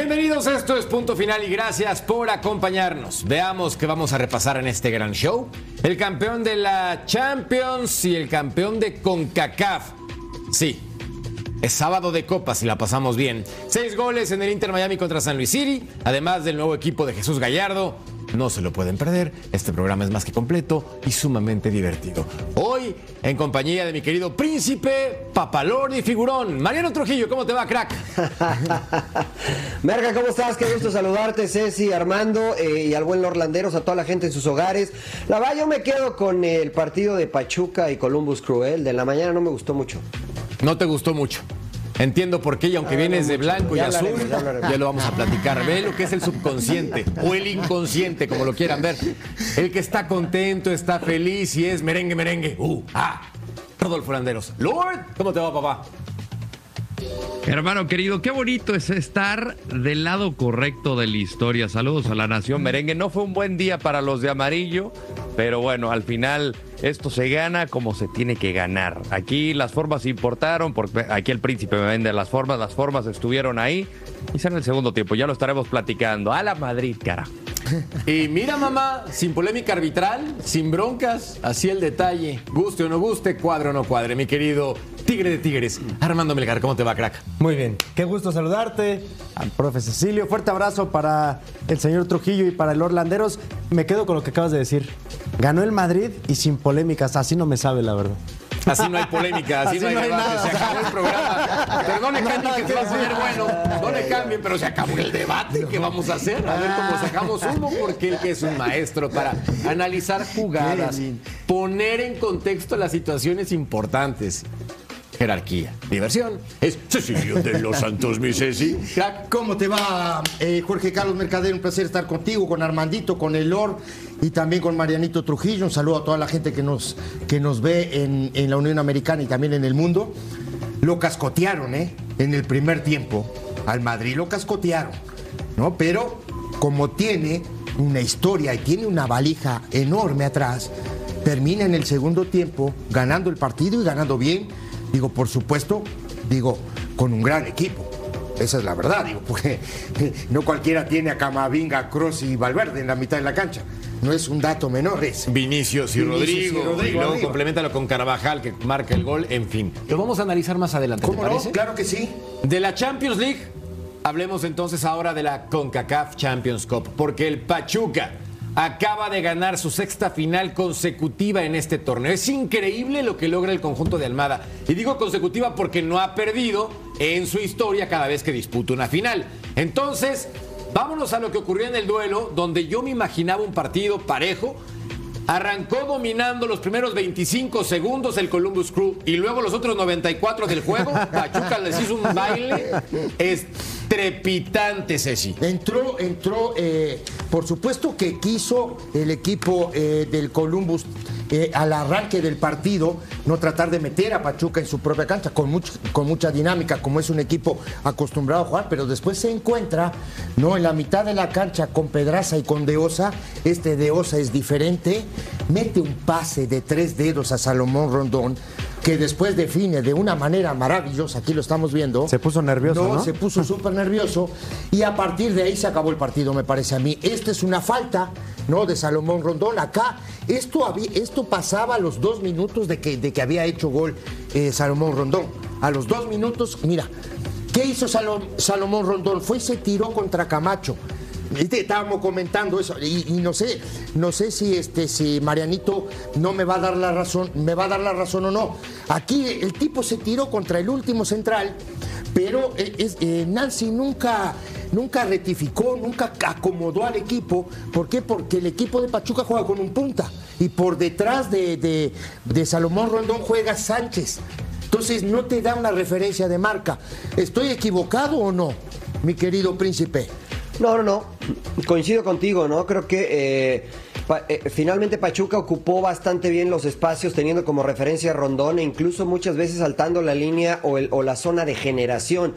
Bienvenidos, esto es Punto Final y gracias por acompañarnos. Veamos qué vamos a repasar en este gran show. El campeón de la Champions y el campeón de CONCACAF. Sí, es sábado de copas y la pasamos bien. 6 goles en el Inter Miami contra San Luis City, además del nuevo equipo de Jesús Gallardo. No se lo pueden perder, este programa es más que completo y sumamente divertido. Hoy, en compañía de mi querido príncipe, papalord y figurón, Mariano Trujillo. ¿Cómo te va, crack? Merga, ¿cómo estás? Qué gusto saludarte, Ceci, Armando y al buen Orlanderos, a toda la gente en sus hogares. La verdad, yo me quedo con el partido de Pachuca y Columbus Crew. El de la mañana no me gustó mucho. No te gustó mucho. Entiendo por qué, y aunque vienes de blanco y azul, ya lo vamos a platicar. Ve lo que es el subconsciente o el inconsciente, como lo quieran ver. El que está contento, está feliz y es merengue, merengue. Rodolfo Landeros. Lord, ¿cómo te va, papá? Hermano querido, qué bonito es estar del lado correcto de la historia. Saludos a la nación merengue. No fue un buen día para los de amarillo, pero bueno, al final esto se gana como se tiene que ganar. Aquí las formas importaron, porque aquí el príncipe me vende las formas estuvieron ahí. Y será en el segundo tiempo, ya lo estaremos platicando. A la Madrid, carajo. Y mira, mamá, sin polémica arbitral, sin broncas, así el detalle. Guste o no guste, cuadre o no cuadre, mi querido Tigre de Tigres. Armando Melgar, ¿cómo te va, crack? Muy bien, qué gusto saludarte, al profe Cecilio. Fuerte abrazo para el señor Trujillo y para el Orlanderos. Me quedo con lo que acabas de decir. Ganó el Madrid y sin polémicas, así no me sabe, la verdad. Así no hay polémica, así no hay debate, nada. Se acabó el programa. Pero no le cambien que se va a poner bueno. No le cambien, pero se acabó el debate. ¿Qué vamos a hacer? A ver cómo sacamos uno, porque él que es un maestro para analizar jugadas, poner en contexto las situaciones importantes. Jerarquía, diversión. Es Cecilio de los Santos, mi Ceci. Crack, ¿cómo te va, Jorge Carlos Mercader? Un placer estar contigo, con Armandito, con el Lord y también con Marianito Trujillo. Un saludo a toda la gente que nos ve en la Unión Americana y también en el mundo. Lo cascotearon, en el primer tiempo. Al Madrid lo cascotearon, ¿no? Pero como tiene una historia y tiene una valija enorme atrás, termina en el segundo tiempo ganando el partido y ganando bien. Digo, por supuesto, con un gran equipo. Esa es la verdad, porque no cualquiera tiene a Camavinga, Kroos y Valverde en la mitad de la cancha. No es un dato menor ese. Vinicius y Rodrigo. Y luego complementalo con Carvajal, que marca el gol, en fin. Lo vamos a analizar más adelante, ¿te parece? No? Claro que sí. De la Champions League, hablemos entonces ahora de la CONCACAF Champions Cup, porque el Pachuca acaba de ganar su sexta final consecutiva en este torneo. Es increíble lo que logra el conjunto de Almada. Y digo consecutiva porque no ha perdido en su historia cada vez que disputa una final. Entonces, vámonos a lo que ocurrió en el duelo, donde yo me imaginaba un partido parejo. Arrancó dominando los primeros 25 segundos el Columbus Crew y luego los otros 94 del juego. Pachuca les hizo un baile estrepitante, Ceci. Entró, por supuesto que quiso el equipo del Columbus al arranque del partido no tratar de meter a Pachuca en su propia cancha con mucha dinámica, como es un equipo acostumbrado a jugar, pero después se encuentra en la mitad de la cancha con Pedraza y con De Osa. De Osa es diferente, mete un pase de 3 dedos a Salomón Rondón, que después define de una manera maravillosa. Aquí lo estamos viendo. Se puso nervioso, ¿no? Se puso súper nervioso y a partir de ahí se acabó el partido, me parece a mí. Esta es una falta, de Salomón Rondón. Acá, esto pasaba a los 2 minutos de que había hecho gol Salomón Rondón. A los 2 minutos, mira, ¿qué hizo Salomón Rondón? Fue y se tiró contra Camacho. Estábamos comentando eso y no sé si Marianito no me va a dar la razón o no. Aquí el tipo se tiró contra el último central, pero Nancy nunca rectificó, nunca acomodó al equipo. ¿Por qué? Porque el equipo de Pachuca juega con un punta y por detrás de Salomón Rondón juega Sánchez. Entonces no te da una referencia de marca. ¿Estoy equivocado o no, mi querido príncipe? No. Coincido contigo, ¿no? Creo que finalmente Pachuca ocupó bastante bien los espacios, teniendo como referencia a Rondón e incluso muchas veces saltando la línea o la zona de generación.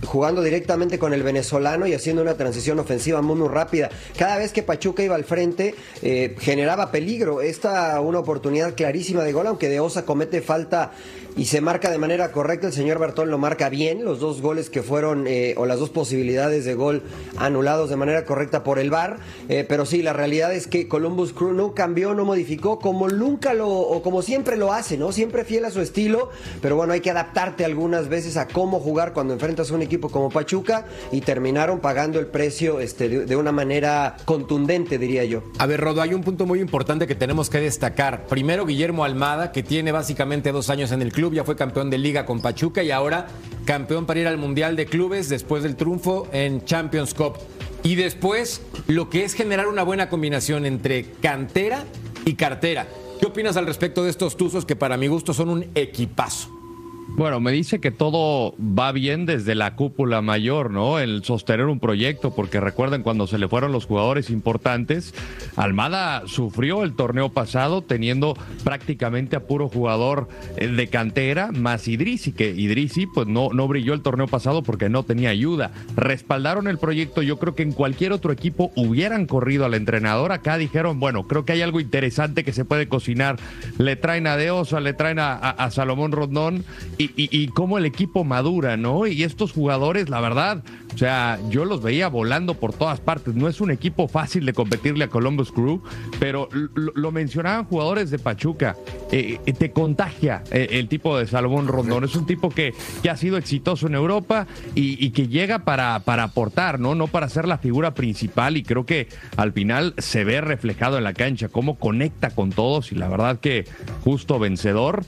jugando directamente con el venezolano y haciendo una transición ofensiva muy rápida. Cada vez que Pachuca iba al frente, generaba peligro. Una oportunidad clarísima de gol, aunque De Osa comete falta y se marca de manera correcta. El señor Bertón lo marca bien. Los dos goles que fueron, o las dos posibilidades de gol anulados de manera correcta por el VAR. Pero sí, la realidad es que Columbus Crew no cambió, no modificó, como siempre lo hace, ¿no? Siempre fiel a su estilo. Pero bueno, hay que adaptarte algunas veces a cómo jugar cuando enfrentas a un equipo como Pachuca, y terminaron pagando el precio de una manera contundente, diría yo. A ver, Rodo, hay un punto muy importante que tenemos que destacar. Primero, Guillermo Almada, que tiene básicamente 2 años en el club, ya fue campeón de Liga con Pachuca y ahora campeón para ir al Mundial de Clubes después del triunfo en Champions Cup. Y después, lo que es generar una buena combinación entre cantera y cartera. ¿Qué opinas al respecto de estos Tuzos que para mi gusto son un equipazo? Bueno, me dice que todo va bien desde la cúpula mayor, ¿no? El sostener un proyecto, porque recuerden cuando se le fueron los jugadores importantes, Almada sufrió el torneo pasado teniendo prácticamente a puro jugador de cantera, más Idrissi, que Idrissi pues no brilló el torneo pasado porque no tenía ayuda. Respaldaron el proyecto, yo creo que en cualquier otro equipo hubieran corrido al entrenador. Acá dijeron, bueno, creo que hay algo interesante que se puede cocinar. Le traen a De Osa, le traen a Salomón Rondón, y cómo el equipo madura, ¿no? Y estos jugadores, la verdad, o sea, yo los veía volando por todas partes. No es un equipo fácil de competirle a Columbus Crew, pero lo mencionaban jugadores de Pachuca. Te contagia el tipo de Salomón Rondón. Es un tipo que ha sido exitoso en Europa y que llega para aportar, ¿no? No para ser la figura principal, y creo que al final se ve reflejado en la cancha cómo conecta con todos, y la verdad que justo vencedor.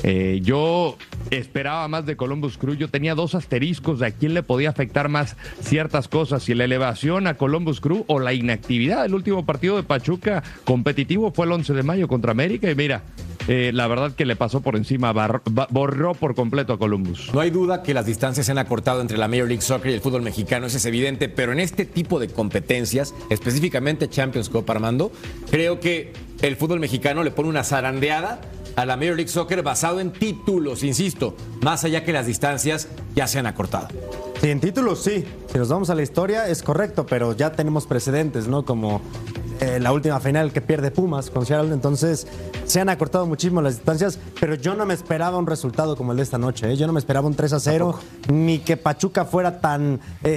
Yo esperaba más de Columbus Crew. Yo tenía 2 asteriscos de a quién le podía afectar más ciertas cosas, si la elevación a Columbus Crew o la inactividad. El último partido de Pachuca competitivo fue el 11 de mayo contra América, y mira, la verdad que le pasó por encima, borró por completo a Columbus. No hay duda que las distancias se han acortado entre la Major League Soccer y el fútbol mexicano, eso es evidente, pero en este tipo de competencias, específicamente Champions Cup, Armando, creo que el fútbol mexicano le pone una zarandeada a la Major League Soccer basado en títulos, insisto, más allá que las distancias ya se han acortado. Sí, en títulos sí. Si nos vamos a la historia es correcto, pero ya tenemos precedentes, ¿no? Como la última final que pierde Pumas con Seattle. Entonces se han acortado muchísimo las distancias, pero yo no me esperaba un resultado como el de esta noche, ¿eh? Yo no me esperaba un 3-0, ni que Pachuca fuera tan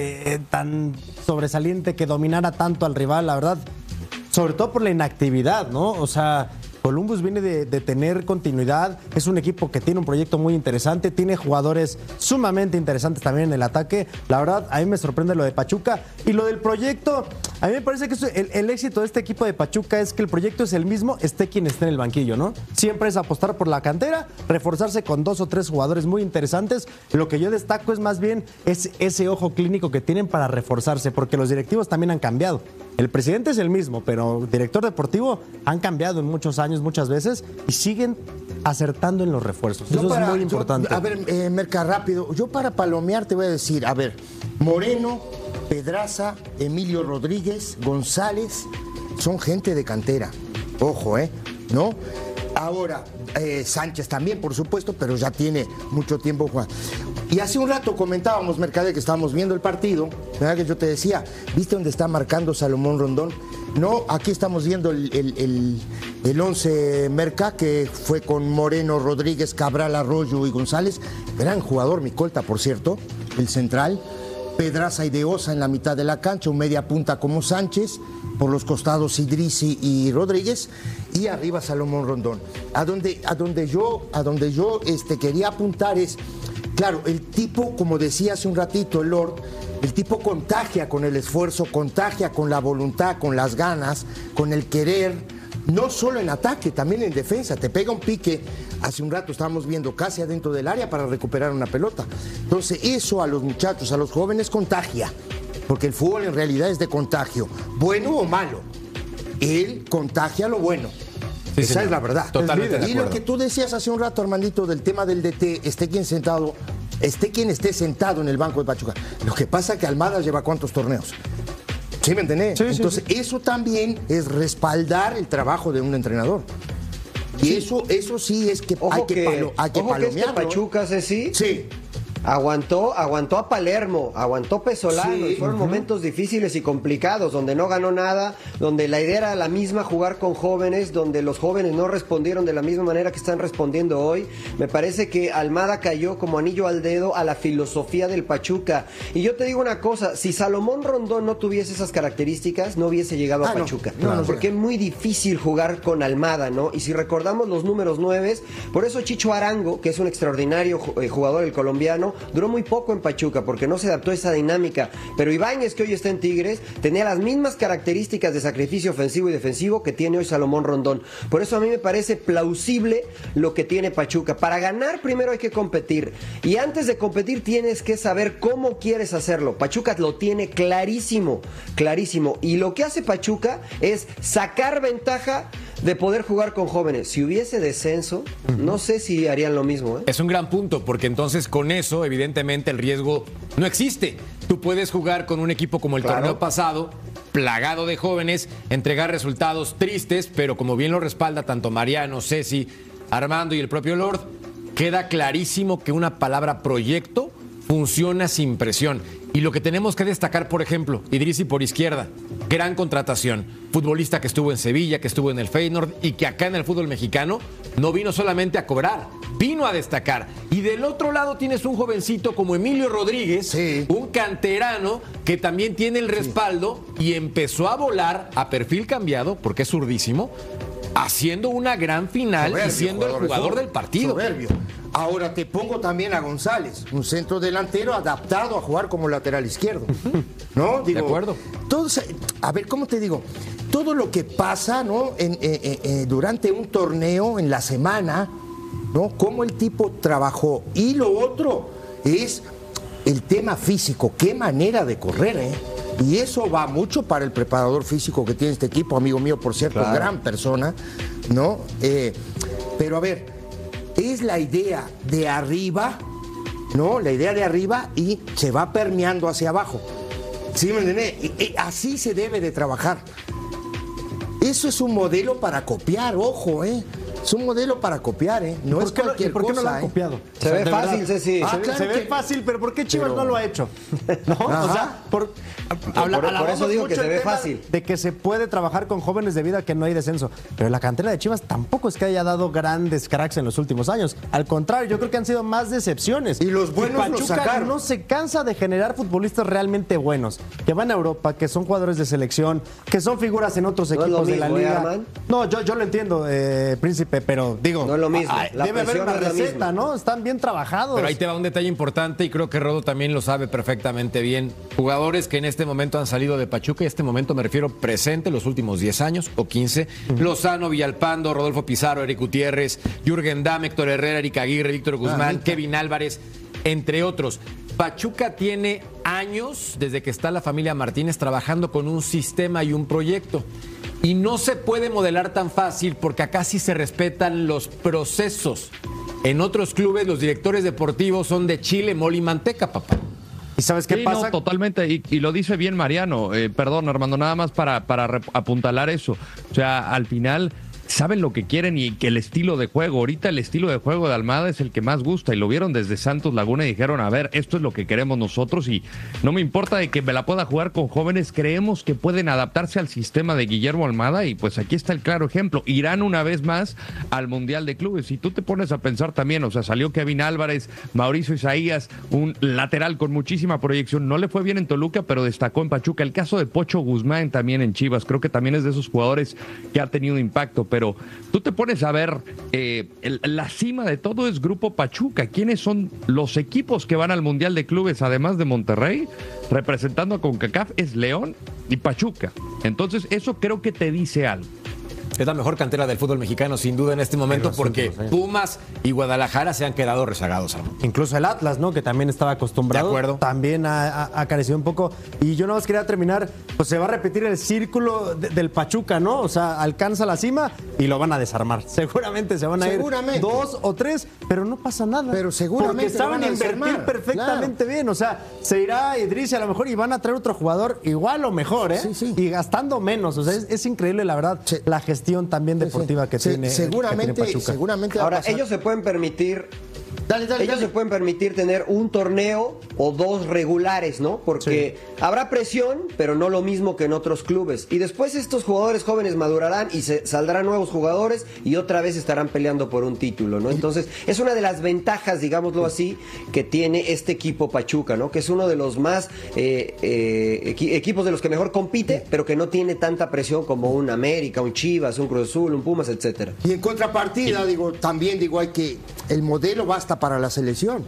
sobresaliente, que dominara tanto al rival, la verdad. Sobre todo por la inactividad, ¿no? O sea, Columbus viene de tener continuidad, es un equipo que tiene un proyecto muy interesante, tiene jugadores sumamente interesantes también en el ataque. La verdad, a mí me sorprende lo de Pachuca. Y lo del proyecto, a mí me parece que el éxito de este equipo de Pachuca es que el proyecto es el mismo, esté quien esté en el banquillo, ¿no? Siempre es apostar por la cantera, reforzarse con 2 o 3 jugadores muy interesantes. Lo que yo destaco es más bien ese ojo clínico que tienen para reforzarse, porque los directivos también han cambiado. El presidente es el mismo, pero el director deportivo han cambiado en muchos años, muchas veces, y siguen acertando en los refuerzos. Eso es muy importante. A ver, Merca, rápido. Yo para palomear te voy a decir, a ver, Moreno, Pedraza, Emilio Rodríguez, González, son gente de cantera. Ojo, ¿no? Ahora, Sánchez también, por supuesto, pero ya tiene mucho tiempo jugando. Y hace un rato comentábamos, Mercade, que estábamos viendo el partido, ¿verdad? Que yo te decía, ¿viste dónde está marcando Salomón Rondón? No, aquí estamos viendo el 11 Merca, que fue con Moreno, Rodríguez, Cabral, Arroyo y González. Gran jugador, Micolta, por cierto, el central. Pedraza y De Osa en la mitad de la cancha, un media punta como Sánchez, por los costados Idrissi y Rodríguez, y arriba Salomón Rondón. A donde yo quería apuntar es, claro, el tipo, como decía hace un ratito el Lord, el tipo contagia con el esfuerzo, contagia con la voluntad, con las ganas, con el querer, no solo en ataque, también en defensa. Te pega un pique, hace un rato estábamos viendo casi adentro del área para recuperar una pelota. Entonces eso a los muchachos, a los jóvenes contagia, porque el fútbol en realidad es de contagio, bueno o malo. Él contagia lo bueno. Sí, esa señor, es la verdad. Totalmente de acuerdo. Y lo que tú decías hace un rato, Armandito, del tema del DT, esté quien esté sentado en el banco de Pachuca. Lo que pasa es que Almada lleva ¿cuántos torneos? ¿Sí me entendés? Sí, entonces, eso también es respaldar el trabajo de un entrenador. Y eso sí es que hay que palomearlo. Que Pachuca, Ceci, sí. Aguantó a Palermo, aguantó Pesolano, y fueron momentos difíciles y complicados, donde no ganó nada, donde la idea era la misma, jugar con jóvenes, donde los jóvenes no respondieron de la misma manera que están respondiendo hoy. Me parece que Almada cayó como anillo al dedo a la filosofía del Pachuca. Y yo te digo una cosa, si Salomón Rondón no tuviese esas características, no hubiese llegado a Pachuca. Porque es muy difícil jugar con Almada, ¿no? Y si recordamos los números 9, por eso Chicho Arango, que es un extraordinario jugador, el colombiano, duró muy poco en Pachuca, porque no se adaptó a esa dinámica. Pero Ibáñez, que hoy está en Tigres, tenía las mismas características de sacrificio ofensivo y defensivo que tiene hoy Salomón Rondón. Por eso a mí me parece plausible lo que tiene Pachuca. Para ganar primero hay que competir. Y antes de competir tienes que saber cómo quieres hacerlo. Pachuca lo tiene clarísimo, clarísimo. Y lo que hace Pachuca es sacar ventaja de poder jugar con jóvenes. Si hubiese descenso, no sé si harían lo mismo, ¿eh? Es un gran punto, porque entonces con eso, evidentemente, el riesgo no existe. Tú puedes jugar con un equipo como el torneo pasado, plagado de jóvenes, entregar resultados tristes, pero como bien lo respalda tanto Mariano, Ceci, Armando y el propio Lord, queda clarísimo que una palabra proyecto funciona sin presión. Y lo que tenemos que destacar, por ejemplo, Idrissi por izquierda, gran contratación, futbolista que estuvo en Sevilla, que estuvo en el Feyenoord y que acá en el fútbol mexicano no vino solamente a cobrar, vino a destacar. Y del otro lado tienes un jovencito como Emilio Rodríguez, un canterano que también tiene el respaldo y empezó a volar a perfil cambiado, porque es zurdísimo, haciendo una gran final y siendo el jugador del partido. Soberbio. Ahora te pongo también a González, un centro delantero adaptado a jugar como lateral izquierdo. ¿No? Digo, de acuerdo. Entonces, a ver, ¿cómo te digo? Todo lo que pasa, ¿no? Durante un torneo, en la semana, ¿no? Cómo el tipo trabajó. Y lo otro es el tema físico. Qué manera de correr, ¿eh? Y eso va mucho para el preparador físico que tiene este equipo, amigo mío, por cierto, gran persona, ¿no? Pero a ver, es la idea de arriba, ¿no? La idea de arriba y se va permeando hacia abajo. ¿Sí me entiendes? Así se debe de trabajar. Eso es un modelo para copiar, ojo, ¿eh? Es un modelo para copiar, ¿eh? No es cualquier cosa. ¿Por qué no lo han copiado? Se ve fácil, Ceci. Se ve fácil, pero ¿por qué Chivas no lo ha hecho? ¿No? O sea, por eso digo que se ve fácil. De que se puede trabajar con jóvenes debido a que no hay descenso. Pero la cantera de Chivas tampoco es que haya dado grandes cracks en los últimos años. Al contrario, yo creo que han sido más decepciones. Y los buenos los sacaron. No se cansa de generar futbolistas realmente buenos, que van a Europa, que son jugadores de selección, que son figuras en otros equipos de la liga. No, yo lo entiendo, Príncipe, pero digo, no es lo mismo. Debe haber una receta, ¿no? Están bien trabajados. Pero ahí te va un detalle importante y creo que Rodo también lo sabe perfectamente bien. Jugadores que en este momento han salido de Pachuca, y este momento me refiero presente, los últimos 10 años o 15. Lozano, Villalpando, Rodolfo Pizarro, Eric Gutiérrez, Jürgen Damm, Héctor Herrera, Eric Aguirre, Víctor Guzmán, Kevin Álvarez, entre otros. Pachuca tiene años, desde que está la familia Martínez, trabajando con un sistema y un proyecto. Y no se puede modelar tan fácil porque acá sí se respetan los procesos. En otros clubes los directores deportivos son de chile, mole y manteca, papá. ¿Y sabes qué pasa? No, totalmente, y lo dice bien Mariano. Perdón, Armando, nada más para apuntalar eso. O sea, al final saben lo que quieren y que el estilo de juego, ahorita el estilo de juego de Almada es el que más gusta y lo vieron desde Santos Laguna y dijeron, a ver, esto es lo que queremos nosotros y no me importa de que me la pueda jugar con jóvenes, creemos que pueden adaptarse al sistema de Guillermo Almada y pues aquí está el claro ejemplo, irán una vez más al Mundial de Clubes. Si tú te pones a pensar también, o sea, salió Kevin Álvarez, Mauricio Isaías, un lateral con muchísima proyección, no le fue bien en Toluca, pero destacó en Pachuca. El caso de Pocho Guzmán también en Chivas, creo que también es de esos jugadores que ha tenido impacto, pero tú te pones a ver, la cima de todo es Grupo Pachuca. ¿Quiénes son los equipos que van al Mundial de Clubes, además de Monterrey? Representando a CONCACAF es León y Pachuca. Entonces, eso creo que te dice algo. Es la mejor cantera del fútbol mexicano, sin duda, en este momento, porque Pumas y Guadalajara se han quedado rezagados. Incluso el Atlas, ¿no? Que también estaba acostumbrado. De acuerdo. También ha carecido un poco. Y yo nada más quería terminar, pues se va a repetir el círculo del Pachuca, ¿no? O sea, alcanza la cima y lo van a desarmar. Seguramente se van a ir 2 o 3, pero no pasa nada. Pero seguramente porque saben invertir perfectamente bien. O sea, se irá Idrissi a lo mejor y van a traer otro jugador igual o mejor, ¿eh? Sí. Y gastando menos. O sea, es increíble, la verdad, la gestión también deportiva que tiene seguramente Pachuca. Ahora, ellos se pueden permitir Ellos se pueden permitir tener un torneo o dos regulares, ¿no? Porque habrá presión, pero no lo mismo que en otros clubes. Y después estos jugadores jóvenes madurarán y saldrán nuevos jugadores y otra vez estarán peleando por un título, ¿no? Entonces, es una de las ventajas, digámoslo así, que tiene este equipo Pachuca, ¿no? Que es uno de los más equipos de los que mejor compite, pero que no tiene tanta presión como un América, un Chivas, un Cruz Azul, un Pumas, etcétera. Y en contrapartida, también hay que el modelo basta para la selección.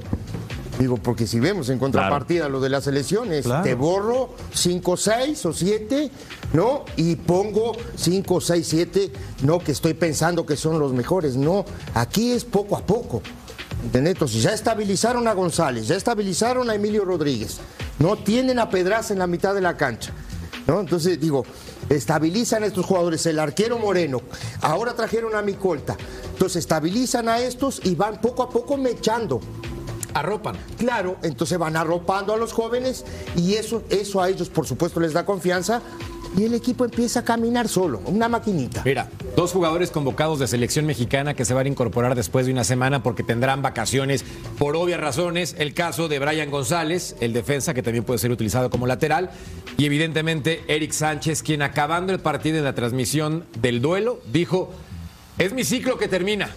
Porque si vemos en contrapartida lo de las selecciones, te borro 5, 6 o 7, ¿no? Y pongo 5, 6, 7, no que estoy pensando que son los mejores, no. Aquí es poco a poco. ¿Entendés? Entonces ya estabilizaron a González, ya estabilizaron a Emilio Rodríguez, no tienen a Pedraza en la mitad de la cancha, ¿no? Entonces estabilizan a estos jugadores, el arquero Moreno, ahora trajeron a Micolta, entonces estabilizan a estos y van poco a poco mechando. Arropan. Claro, entonces van arropando a los jóvenes y eso a ellos por supuesto les da confianza y el equipo empieza a caminar solo, una maquinita. Mira, 2 jugadores convocados de selección mexicana que se van a incorporar después de una semana porque tendrán vacaciones por obvias razones. El caso de Brian González, el defensa que también puede ser utilizado como lateral. Y evidentemente Eric Sánchez, quien acabando el partido en la transmisión del duelo, dijo, es mi ciclo que termina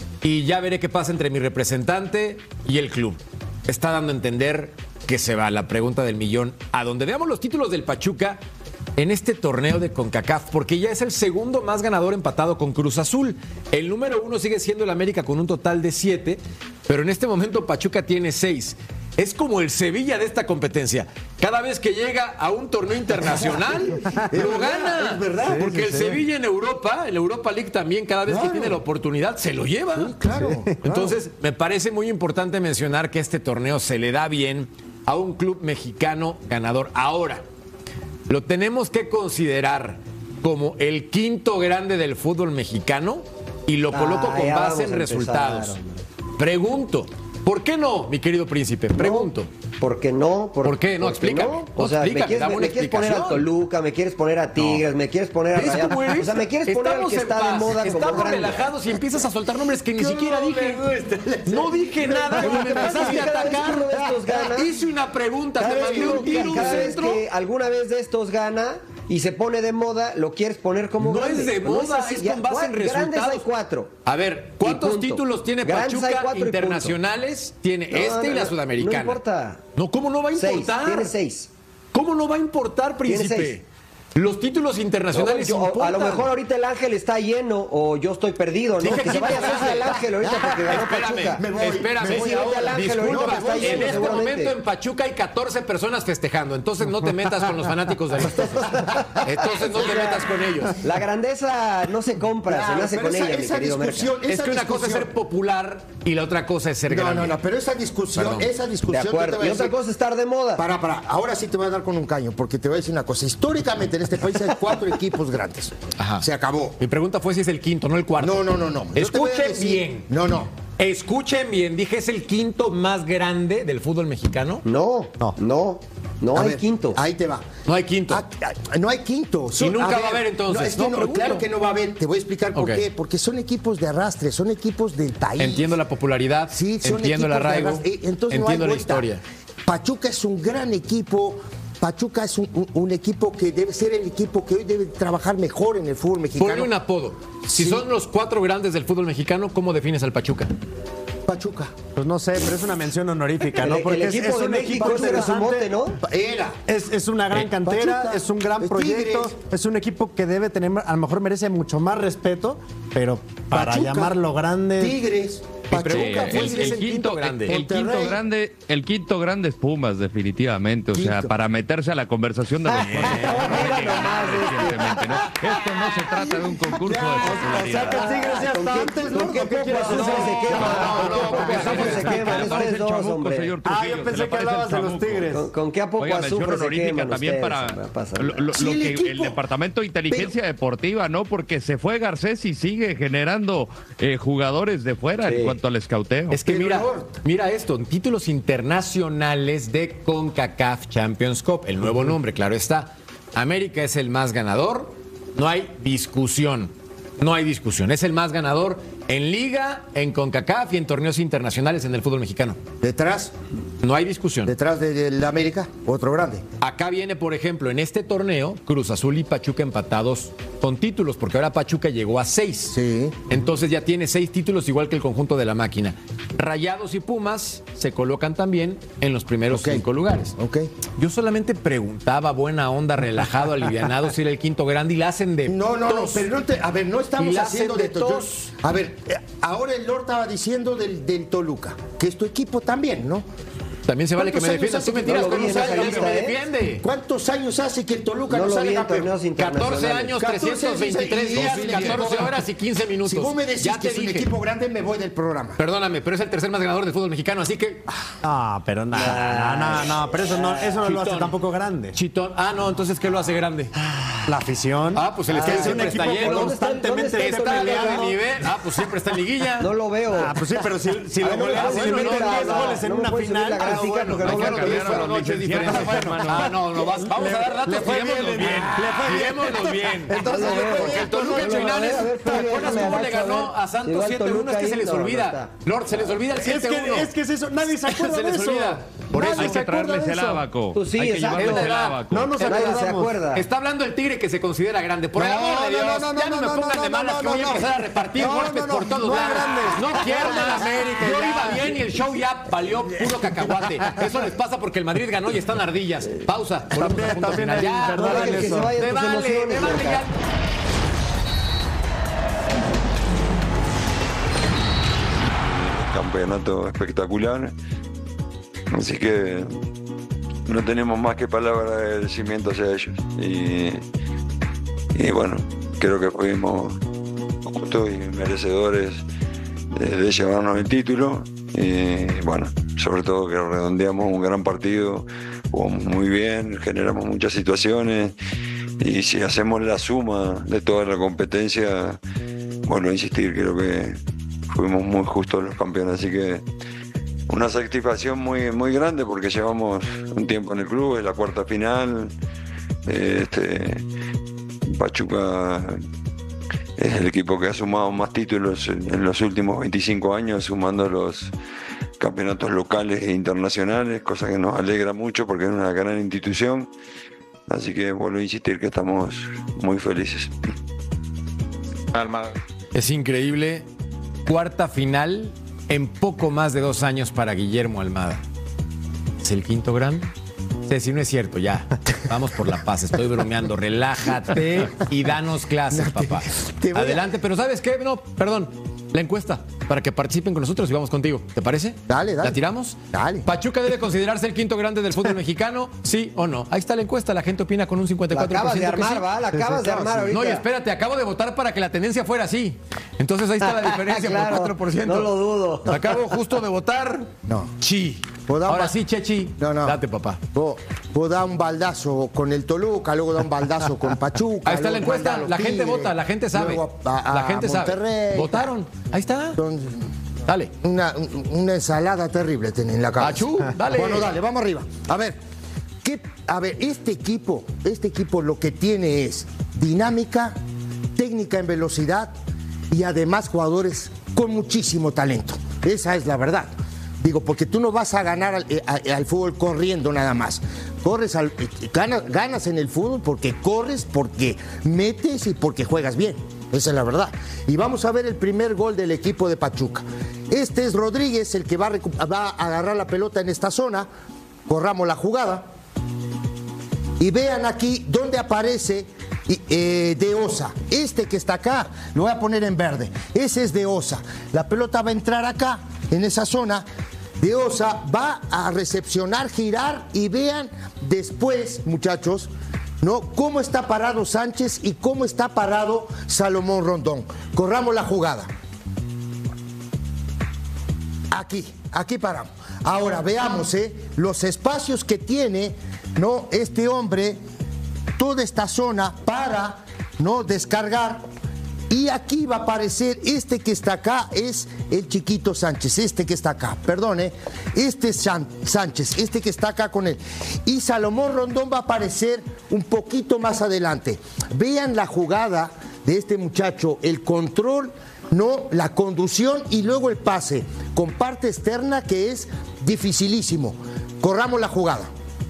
y ya veré qué pasa entre mi representante y el club. Está dando a entender que se va. La pregunta del millón, a donde veamos los títulos del Pachuca en este torneo de CONCACAF, porque ya es el segundo más ganador empatado con Cruz Azul. El número 1 sigue siendo el América con un total de 7, pero en este momento Pachuca tiene 6. Es como el Sevilla de esta competencia. Cada vez que llega a un torneo internacional, lo gana. Es verdad. Porque el Sevilla en Europa, en la Europa League también, cada vez que tiene la oportunidad, se lo lleva. Sí, claro. Entonces, me parece muy importante mencionar que este torneo se le da bien a un club mexicano ganador. Ahora, lo tenemos que considerar como el quinto grande del fútbol mexicano y lo coloco con base en resultados. Pregunto, ¿por qué no, mi querido príncipe? Pregunto. ¿Por qué no? ¿Por qué no? Explícame. No? O sea, me quieres poner a Toluca, me quieres poner a Tigres, me quieres poner a Rayados. O sea, me quieres poner al que está de moda como Estamos grande. relajados y empiezas a soltar nombres que ni siquiera dije. No dije nada y me empezaste a atacar. Hice una pregunta, te mandé un tiro, un Cada vez centro. que alguna vez de estos gana y se pone de moda, lo quieres poner como No grande. es de moda, es con base en Grandes resultados. hay 4. A ver, ¿cuántos punto. títulos tiene Grandes hay Pachuca 4 y internacionales? Tiene y la sudamericana. No importa. No, ¿cómo no va a 6, importar? tiene 6. ¿Cómo no va a importar, príncipe? seis. Los títulos internacionales importan. A lo mejor ahorita el Ángel está lleno o yo estoy perdido, ¿no? Dije Que se vaya a hacer al Ángel ahorita porque ganó Pachuca. Espérame. Sí, vete al Ángel ahorita Disculpa, que está lleno, en este seguramente. momento en Pachuca hay 14 personas festejando, entonces no te metas con los fanáticos de los Tuzos. Entonces no te metas con ellos. La grandeza no se compra, se nace con ella, mi querido Merca. Es que una cosa es ser popular y la otra cosa es ser grande. No, pero esa discusión, De acuerdo. Y otra cosa es estar de moda. Para, ahora sí te voy a dar con un caño, porque te voy a decir una cosa. Históricamente en este país hay 4 equipos grandes. Ajá. Se acabó. Mi pregunta fue si es el quinto, no el cuarto. No. Yo te voy a Escuchen decir- bien. No. Escuchen bien, dije, ¿es el quinto más grande del fútbol mexicano? No A hay ver, quinto. Ahí te va. No hay quinto. No hay quinto. Y nunca va a haber, entonces. No, es que No, no, pregunto. claro que no va a haber. Te voy a explicar por Ok. qué. Porque son equipos de arrastre, son equipos del país. Entiendo la popularidad, Sí, son entiendo el equipos de arraigo, arrastre. Entonces entiendo no la hay vuelta. historia. Pachuca es un gran equipo. Pachuca es un equipo que debe ser el equipo que hoy debe trabajar mejor en el fútbol mexicano. Ponle un apodo. Si Sí. son los 4 grandes del fútbol mexicano, ¿cómo defines al Pachuca? Pachuca. Pues no sé, pero es una mención honorífica, ¿no? El equipo de México ese era su mote, ¿no? Era. Es una gran cantera, Pachuca, es un gran es proyecto, Tigres. es un equipo que debe tener, a lo mejor merece mucho más respeto, pero para Pachuca, llamarlo grande. Tigres. Pachuca fue el quinto grande. El quinto grande es Pumas, definitivamente. O sea, Quinto. para meterse a la conversación de los recientemente, ¿no? Esto no se trata de un concurso de O sea, que popularidad. Tigres ya está antes, ¿no? ¿Con qué ¿Qué quieres poco azufre decir? se quema? ¿Con qué poco azufre se queman? Le parece Ustedes dos, chamuco, hombre. señor Ah, Trujillo, yo se pensé le que parece hablabas de los chamuco. Tigres. ¿Con qué a poco Oiga, mención azufre se honorífica queman también ustedes? para No pasa lo nada. Sí, que el el equipo. Departamento de Inteligencia Deportiva, ¿no? Porque se fue Garcés y sigue generando jugadores de fuera en cuanto al escauteo. Es que Pero mira esto, títulos internacionales de CONCACAF Champions Cup, el nuevo nombre, claro está. América es el más ganador, no hay discusión, es el más ganador En Liga, en CONCACAF y en torneos internacionales en el fútbol mexicano. Detrás, No hay discusión. detrás del América, otro grande. Acá viene, por ejemplo, en este torneo, Cruz Azul y Pachuca empatados con títulos, porque ahora Pachuca llegó a 6. Sí. Entonces ya tiene 6 títulos, igual que el conjunto de la máquina. Rayados y Pumas se colocan también en los primeros 5 lugares. Ok. Yo solamente preguntaba, buena onda, relajado, alivianado, si era el quinto grande y la hacen de No, tos. pero a ver, no Y estamos la haciendo hacen de de tos. tos. A ver, ahora el Lord estaba diciendo del Toluca, que es tu equipo también, ¿no? También se vale que me ¿Cuántos defiendas. años Tú me hace que tiras no lo con vi un en esa saldo que lista, me eh? defiende. ¿Cuántos años hace que el Toluca No no lo sale vi en campeón? torneos 14 internacionales. años, 14 323 días, y- 14 horas y 15 minutos. Si vos me decís Ya que te es un dije. equipo grande, me voy del programa. Perdóname, pero es el tercer más ganador del fútbol mexicano, así que... Ah, pero no, pero eso no lo hace Chitón. tampoco grande. Chitón. Ah, no, entonces, ¿qué lo hace grande? La afición. Ah, pues el estadio es un siempre está equipo lleno. constantemente ¿Dónde está el Está Toluca? de nivel. Ah, pues siempre está en liguilla. No lo veo. Ah, pues sí, pero si A lo ver, no me goleas, puedes si le subir meten la- 10 goles en no me una puedes subir final. la gráfica bueno, porque hay no que veo lo que cambiar dice. los noches diferentes. Ah, no, vamos a dar datos, Le fue bien, juguémoslos bien. le fue bien. Juguémoslos bien. Entonces, Porque el Toluca en finales, ¿te acuerdas cómo le ganó a Santos 7-1? Es que se les olvida. Lord, se les olvida el 7-1. Es que es eso, nadie se acuerda Se de les eso. olvida. Por eso Nadie hay se que acuerda traerles de el eso. abaco. Pues sí, Hay que exacto. llevarles el Es verdad. abaco. No nos Nadie se acordamos. acuerda. Está hablando el Tigre que se considera grande. Por el amor de Dios, ya no me pongan de malas que voy a empezar a repartir golpes por todos lados. No quiero del América. Yo iba bien y el show ya valió puro cacahuate. Eso les pasa porque el Madrid ganó y están ardillas. Pausa. Volvemos a punto También final. hay Ya, verdad no, en que se eso. vaya. me tus vale, emociones, me vale Blanca. ya. Campeonato espectacular, así que no tenemos más que palabras de agradecimiento hacia ellos y bueno, creo que fuimos justos y merecedores de llevarnos el título y bueno, sobre todo que redondeamos un gran partido, jugamos muy bien, generamos muchas situaciones y si hacemos la suma de toda la competencia, vuelvo a insistir, creo que fuimos muy justos los campeones, así que una satisfacción muy, muy grande porque llevamos un tiempo en el club, es la cuarta final. Pachuca es el equipo que ha sumado más títulos en los últimos 25 años, sumando los campeonatos locales e internacionales, cosa que nos alegra mucho porque es una gran institución. Así que vuelvo a insistir que estamos muy felices. Es increíble. Cuarta final en poco más de 2 años para Guillermo Almada. ¿Es el quinto grande? Ceci, no es cierto, ya. Vamos por la paz, estoy bromeando. Relájate y danos clases, papá. Adelante, pero ¿sabes qué? No, perdón. La encuesta, para que participen con nosotros y vamos contigo. ¿Te parece? Dale. ¿La tiramos? Dale. ¿Pachuca debe considerarse el quinto grande del fútbol mexicano? ¿Sí o no? Ahí está la encuesta, la gente opina con un 54%. La acabas de que armar, sí. ¿va? La acabas de armar ahorita. No, y espérate, acabo de votar para que la tendencia fuera así. Entonces ahí está la diferencia Claro, por 4%. no lo dudo. Acabo justo de votar. No. Chi. ¿Puedo dar Ahora más? sí, Chechi. No. Date, papá. Vos da un baldazo con el Toluca, luego da un baldazo con Pachuca. Ahí está la luego encuesta. manda a los La gente Tigres, vota, la gente sabe. luego a La gente sabe. Monterrey. Votaron. Ahí está. Son Dale. una ensalada terrible tienen en la cabeza. Achú, dale. Bueno, dale, vamos arriba. A ver, este equipo lo que tiene es dinámica, técnica en velocidad y además jugadores con muchísimo talento. Esa es la verdad. Digo, porque tú no vas a ganar al fútbol corriendo nada más. Ganas en el fútbol porque corres, porque metes y porque juegas bien. Esa es la verdad. Y vamos a ver el primer gol del equipo de Pachuca. Este es Rodríguez, el que va a agarrar la pelota en esta zona. Corramos la jugada. Y vean aquí dónde aparece De Osa. Este que está acá, lo voy a poner en verde. Ese es De Osa. La pelota va a entrar acá, en esa zona. De Osa va a recepcionar, girar y vean después, muchachos, ¿no? Cómo está parado Sánchez y cómo está parado Salomón Rondón. Corramos la jugada. Aquí paramos. Ahora veamos los espacios que tiene, ¿no? Este hombre, toda esta zona para, ¿no? Descargar. Y aquí va a aparecer este que está acá, es el chiquito Sánchez, este que está acá, perdón, este es Sánchez, este que está acá con él. Y Salomón Rondón va a aparecer un poquito más adelante. Vean la jugada de este muchacho, el control no, la conducción y luego el pase con parte externa que es dificilísimo. Corramos la jugada.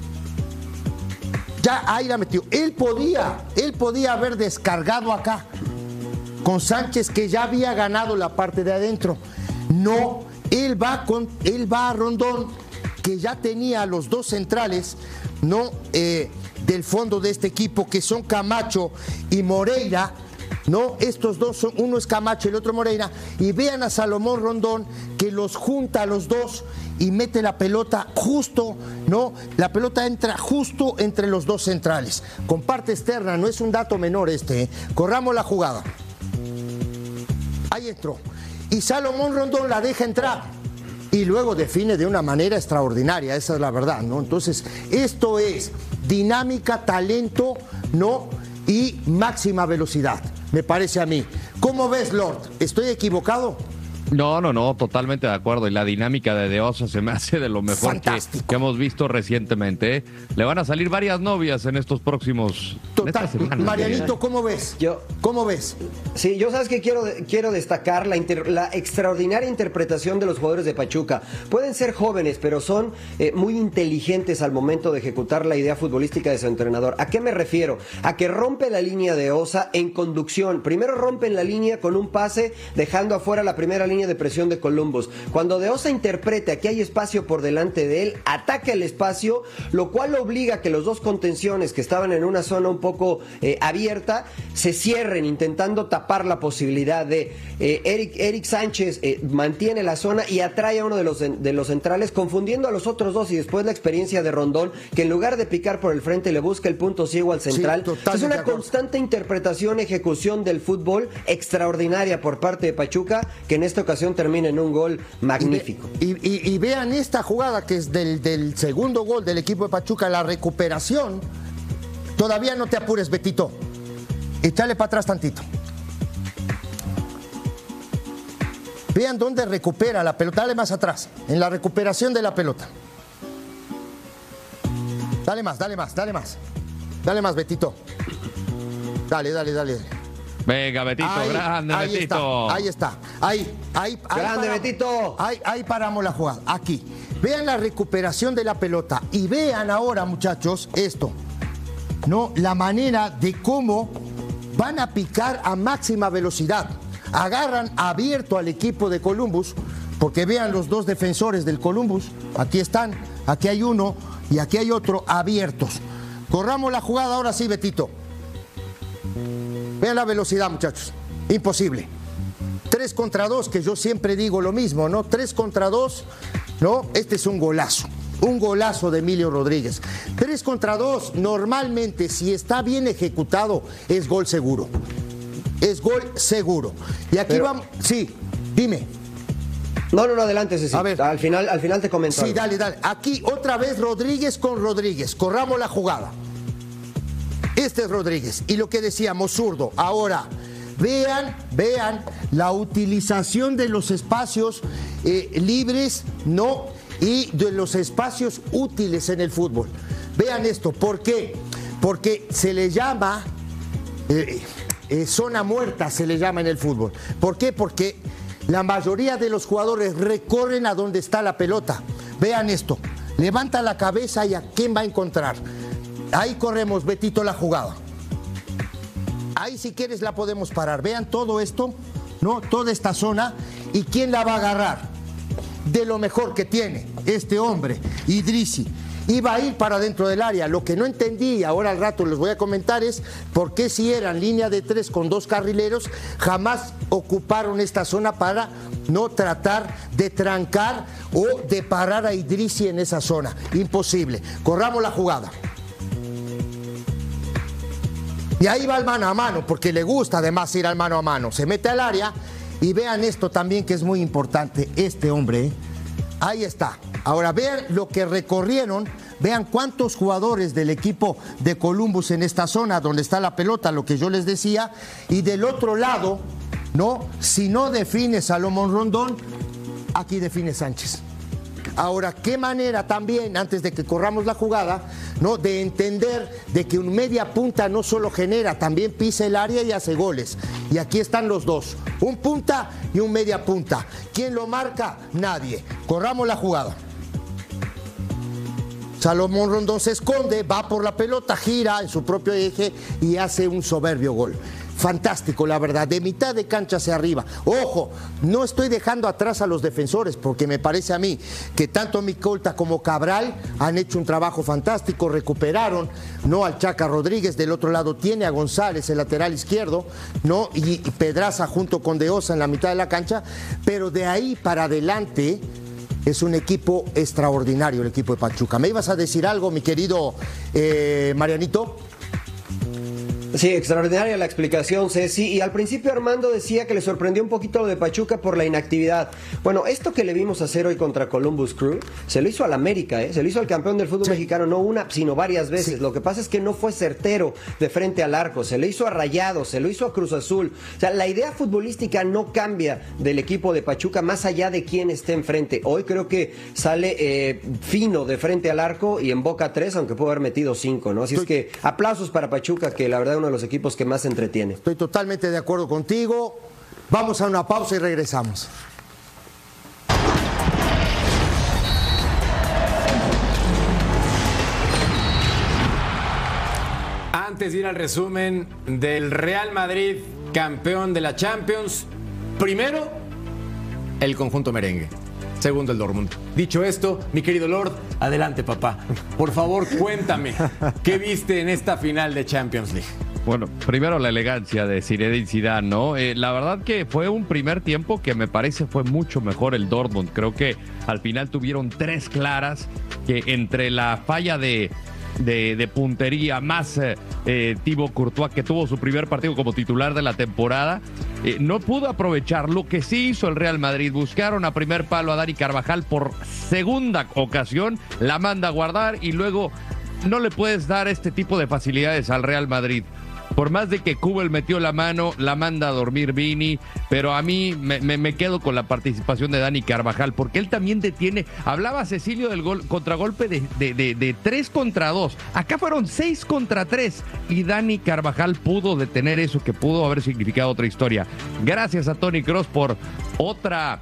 Ya ahí la metió. Él podía haber descargado acá con Sánchez, que ya había ganado la parte de adentro. No, él va a Rondón, que ya tenía a los dos centrales, no, del fondo de este equipo, que son Camacho y Moreira. No, estos dos son, uno es Camacho y el otro Moreira, y vean a Salomón Rondón, que los junta a los dos y mete la pelota justo, ¿no? La pelota entra justo entre los dos centrales, con parte externa, no es un dato menor este, ¿eh? Corramos la jugada. Ahí entró. Y Salomón Rondón la deja entrar. Y luego define de una manera extraordinaria, esa es la verdad, ¿no? Entonces, esto es dinámica, talento, ¿no? Y máxima velocidad, me parece a mí. ¿Cómo ves, Lord? ¿Estoy equivocado? No, totalmente de acuerdo. Y la dinámica de De Osa se me hace de lo mejor que hemos visto recientemente. Le van a salir varias novias en estos próximos... Total. Marianito, ¿cómo ves? ¿Cómo ves? Sí, yo sabes que quiero destacar la extraordinaria interpretación de los jugadores de Pachuca. Pueden ser jóvenes, pero son muy inteligentes al momento de ejecutar la idea futbolística de su entrenador. ¿A qué me refiero? A que rompe la línea de Osa en conducción. Primero rompen la línea con un pase, dejando afuera la primera línea de presión de Columbus. Cuando De Osa interpreta que hay espacio por delante de él, ataca el espacio, lo cual obliga a que los dos contenciones que estaban en una zona un poco abierta se cierren, intentando tapar la posibilidad de Eric Sánchez mantiene la zona y atrae a uno de los centrales, confundiendo a los otros dos, y después la experiencia de Rondón, que en lugar de picar por el frente le busca el punto ciego al central. Sí, es una constante interpretación, ejecución del fútbol extraordinaria por parte de Pachuca, que en esta ocasión termina en un gol magnífico. Y vean esta jugada que es del segundo gol del equipo de Pachuca, la recuperación. Todavía no te apures, Betito. Échale para atrás tantito. Vean dónde recupera la pelota. Dale más atrás, en la recuperación de la pelota. Dale más. Dale más, Betito. Dale. Venga, Betito, grande, Betito. Ahí está. Grande, Betito. Ahí paramos la jugada. Aquí. Vean la recuperación de la pelota. Y vean ahora, muchachos, esto. ¿No? La manera de cómo van a picar a máxima velocidad. Agarran abierto al equipo de Columbus, porque vean los dos defensores del Columbus. Aquí están. Aquí hay uno y aquí hay otro abiertos. Corramos la jugada ahora sí, Betito. Vean la velocidad, muchachos. Imposible. 3 contra 2, que yo siempre digo lo mismo, ¿no? 3 contra 2, ¿no? Este es un golazo. Un golazo de Emilio Rodríguez. 3 contra 2, normalmente, si está bien ejecutado, es gol seguro. Es gol seguro. Y aquí vamos. Sí, dime. No, adelante, Ceci. A ver. Al final te comento. Sí, dale. Aquí otra vez Rodríguez con Rodríguez. Corramos la jugada. Este es Rodríguez. Y lo que decíamos, zurdo. Ahora, vean la utilización de los espacios libres, ¿no? Y de los espacios útiles en el fútbol. Vean esto. ¿Por qué? Porque se le llama zona muerta, se le llama en el fútbol. ¿Por qué? Porque la mayoría de los jugadores recorren a donde está la pelota. Vean esto. Levanta la cabeza y a quién va a encontrar. Ahí corremos, Betito, la jugada. Ahí si quieres la podemos parar. Vean todo esto, ¿no? Toda esta zona. ¿Y quién la va a agarrar? De lo mejor que tiene este hombre, Idrissi. Iba a ir para dentro del área. Lo que no entendí, ahora al rato les voy a comentar, es por qué si eran línea de 3 con 2 carrileros, jamás ocuparon esta zona para no tratar de trancar o de parar a Idrissi en esa zona. Imposible. Corramos la jugada. Y ahí va el mano a mano, porque le gusta además ir al mano a mano. Se mete al área y vean esto también que es muy importante. Este hombre, ahí está. Ahora vean lo que recorrieron, vean cuántos jugadores del equipo de Columbus en esta zona donde está la pelota, lo que yo les decía. Y del otro lado, ¿no? Si no define Salomón Rondón, aquí define Sánchez. Ahora, qué manera también, antes de que corramos la jugada, ¿no?, de entender de que un media punta no solo genera, también pisa el área y hace goles. Y aquí están los dos, un punta y un media punta. ¿Quién lo marca? Nadie. Corramos la jugada. Salomón Rondón se esconde, va por la pelota, gira en su propio eje y hace un soberbio gol. Fantástico, la verdad, de mitad de cancha hacia arriba. Ojo, no estoy dejando atrás a los defensores, porque me parece a mí que tanto Micolta como Cabral han hecho un trabajo fantástico, recuperaron, ¿no?, al Chaca Rodríguez. Del otro lado tiene a González, el lateral izquierdo, ¿no?, y Pedraza junto con De Osa en la mitad de la cancha, pero de ahí para adelante es un equipo extraordinario, el equipo de Pachuca. ¿Me ibas a decir algo, mi querido Marianito? Sí, extraordinaria la explicación, Ceci. Y al principio Armando decía que le sorprendió un poquito lo de Pachuca por la inactividad. Bueno, esto que le vimos hacer hoy contra Columbus Crew, se lo hizo al América, se lo hizo al campeón del fútbol mexicano, no una, sino varias veces. Sí. Lo que pasa es que no fue certero de frente al arco, se le hizo a Rayados, se lo hizo a Cruz Azul. O sea, la idea futbolística no cambia del equipo de Pachuca más allá de quién esté enfrente. Hoy creo que sale fino de frente al arco y en Boca 3, aunque pudo haber metido 5, ¿no? Así es que aplausos para Pachuca, que la verdad es uno de los equipos que más entretiene. Estoy totalmente de acuerdo contigo. Vamos a una pausa y regresamos. Antes de ir al resumen del Real Madrid, campeón de la Champions, primero, el conjunto merengue. Segundo, el Dortmund. Dicho esto, mi querido Lord, adelante, papá. Por favor, cuéntame, ¿qué viste en esta final de Champions League? Bueno, primero la elegancia de Zinedine Zidane, ¿no? La verdad que fue un primer tiempo que me parece fue mucho mejor el Dortmund. Creo que al final tuvieron 3 claras, que entre la falla de puntería más Thibaut Courtois, que tuvo su primer partido como titular de la temporada, no pudo aprovechar lo que sí hizo el Real Madrid. Buscaron a primer palo a Dani Carvajal por segunda ocasión, la manda a guardar y luego no le puedes dar este tipo de facilidades al Real Madrid. Por más de que Kubel metió la mano, la manda a dormir Vini, pero a mí me quedo con la participación de Dani Carvajal, porque él también detiene. Hablaba Cecilio del contragolpe de 3 contra 2. Acá fueron 6 contra 3 y Dani Carvajal pudo detener eso que pudo haber significado otra historia. Gracias a Toni Kroos por otra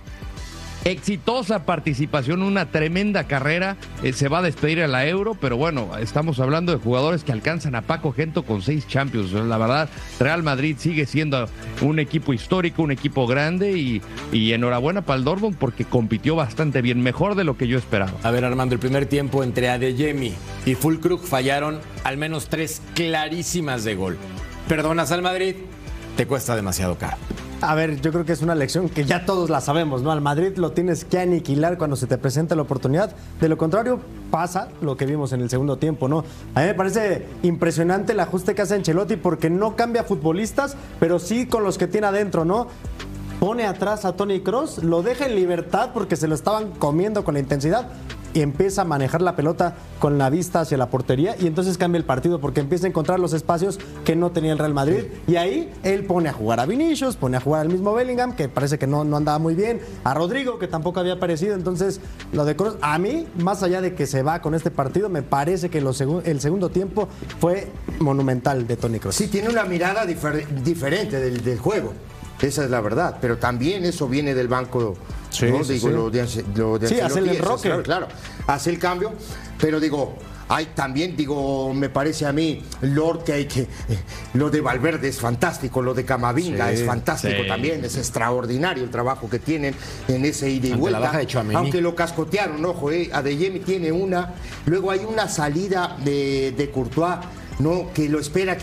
exitosa participación, una tremenda carrera. Se va a despedir a la Euro, pero bueno, estamos hablando de jugadores que alcanzan a Paco Gento con 6 Champions. La verdad, Real Madrid sigue siendo un equipo histórico, un equipo grande y enhorabuena para el Dortmund porque compitió bastante bien, mejor de lo que yo esperaba. A ver, Armando, el primer tiempo entre Adeyemi y Füllkrug fallaron al menos 3 clarísimas de gol. ¿Perdonas al Madrid? Te cuesta demasiado caro. A ver, yo creo que es una lección que ya todos la sabemos, ¿no? Al Madrid lo tienes que aniquilar cuando se te presenta la oportunidad. De lo contrario, pasa lo que vimos en el segundo tiempo, ¿no? A mí me parece impresionante el ajuste que hace Ancelotti porque no cambia futbolistas, pero sí con los que tiene adentro, ¿no? Pone atrás a Toni Kroos, lo deja en libertad porque se lo estaban comiendo con la intensidad y empieza a manejar la pelota con la vista hacia la portería y entonces cambia el partido porque empieza a encontrar los espacios que no tenía el Real Madrid y ahí él pone a jugar a Vinicius, pone a jugar al mismo Bellingham, que parece que no andaba muy bien, a Rodrigo, que tampoco había aparecido. Entonces lo de Kroos, a mí, más allá de que se va con este partido, me parece que el segundo tiempo fue monumental de Toni Kroos. Sí, tiene una mirada diferente del juego. Esa es la verdad, pero también eso viene del banco, sí, ¿no? Sí, digo, sí. Lo de sí, hace el enroque. Claro, hace el cambio, pero digo, hay también, me parece a mí, Lord, que lo de Valverde es fantástico, lo de Camavinga es fantástico también, es extraordinario el trabajo que tienen en ese ida y vuelta. La baja de Tchouaméni. Aunque lo cascotearon, ojo, Adeyemi tiene una, luego hay una salida de Courtois, ¿no? Que lo espera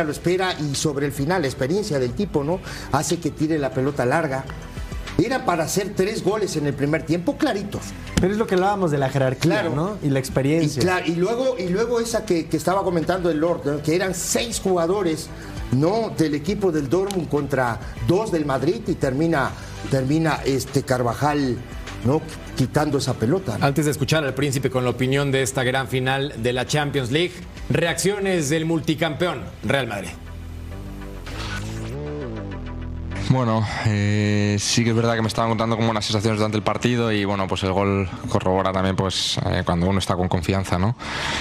y sobre el final la experiencia del tipo, ¿no? Hace que tire la pelota larga. Era para hacer 3 goles en el primer tiempo claritos. Pero es lo que hablábamos de la jerarquía, claro, ¿no? Y la experiencia. Y luego esa que estaba comentando el Lord, ¿no? Que eran 6 jugadores, ¿no? Del equipo del Dortmund contra 2 del Madrid y termina Carvajal, ¿no? Quitando esa pelota, ¿no? Antes de escuchar al príncipe con la opinión de esta gran final de la Champions League, reacciones del multicampeón Real Madrid. Bueno, sí que es verdad que me estaban contando como unas sensaciones durante el partido y bueno, pues el gol corrobora también pues cuando uno está con confianza, ¿no?